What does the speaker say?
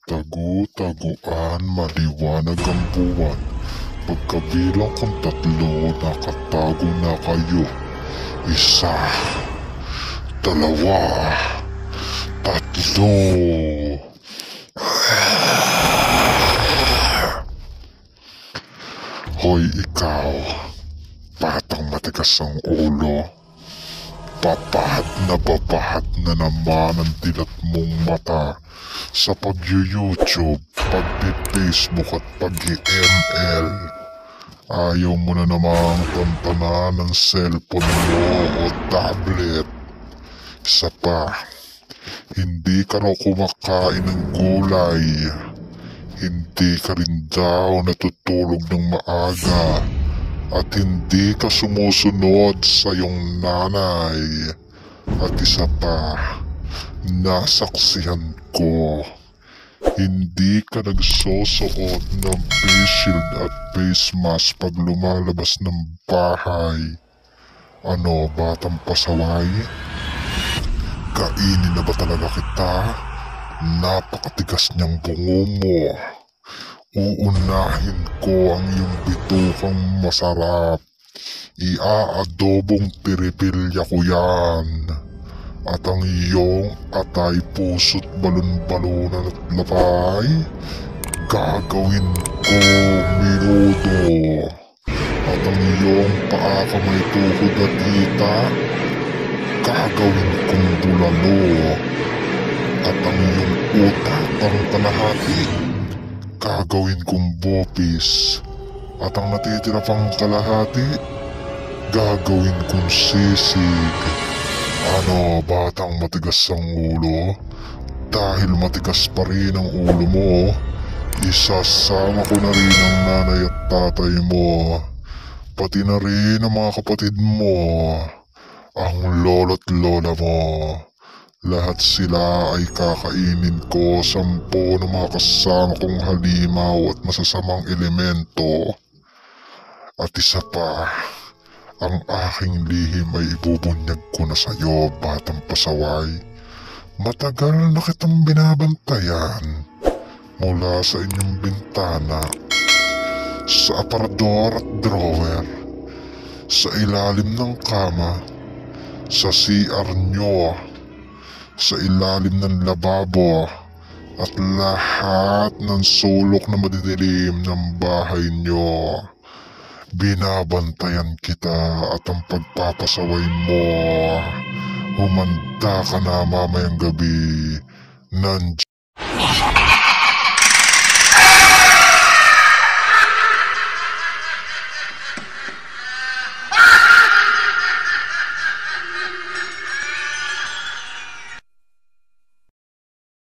Tagu-taguan, maliwanag ang buwan. Pagkabilang kong 3, nakatago na kayo. 1, 2, 3. Hoy ikaw, batang matigas ang ulo. Babahat na naman ang dilat mong mata sa pag-YouTube, pag-Facebook at pag-ML. Ayaw mo na namang tantanan ng cellphone mo o tablet. Isa pa, hindi ka raw kumakain ng gulay. Hindi ka rin daw natutulog ng maaga. At hindi ka sumusunod sa iyong nanay. At isa pa, nasaksihan ko, hindi ka nagsusuot ng face shield at face mask pag lumalabas ng bahay. Ano, batang pasaway? Kainin na ba talaga kita? Napakatigas niyang bungo mo. Uunahin ko ang iyong bitukang masarap. Iaadobong tiripilya ko yan. At ang iyong atay, puso't balon-balonan at lapay, gagawin ko minuto. At ang iyong paa, kamay, tuhod at hita, gagawin kong bulalo. At ang iyong utak, ang kalahati, gagawin kong bopis. At ang natitira pang kalahati, gagawin kong sisig. Ano, batang matigas ang ulo? Dahil matigas pa rin ang ulo mo, isasama ko na rin ang nanay at tatay mo. Pati na rin ang mga kapatid mo, ang lolo't lola mo. Lahat sila ay kakainin ko, 10 ng mga kasama kong halimaw at masasamang elemento. At isa pa, ang aking lihim ay ibubunyag ko na sa'yo, batang pasaway. Matagal na kitang binabantayan mula sa inyong bintana, sa aparador at drawer, sa ilalim ng kama, sa CR nyo, sa ilalim ng lababo, at lahat ng sulok na madidilim ng bahay nyo. Binabantayan kita at ang pagpapasaway mo. Humanda ka na mamayang gabi.